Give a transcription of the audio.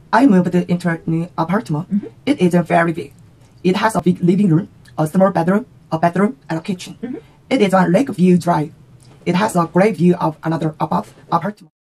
I moved into a new apartment. It is very big. It has a big living room, a small bedroom, and a kitchen. It is on Lakeview Drive. It has a great view of another apartment.